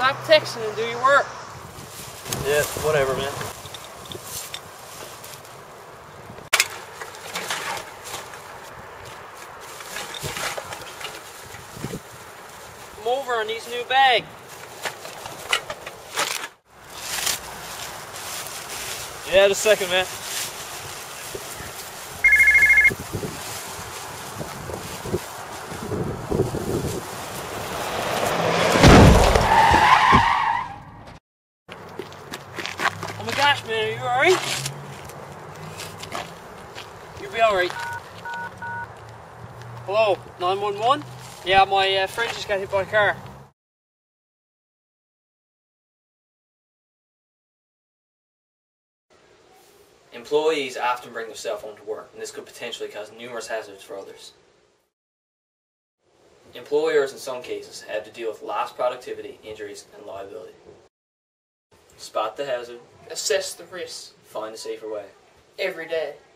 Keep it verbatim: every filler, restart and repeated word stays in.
stop texting and do your work. Yeah, whatever, man. Come over on these new bag. Yeah, just a second, man. Oh my gosh, man, are you alright? You'll be alright. Hello, nine one one? Yeah, my uh, friend just got hit by a car. Employees often bring their cell phone to work, and this could potentially cause numerous hazards for others. Employers, in some cases, have to deal with lost productivity, injuries, and liability. Spot the hazard. Assess the risk. Find a safer way. Every day.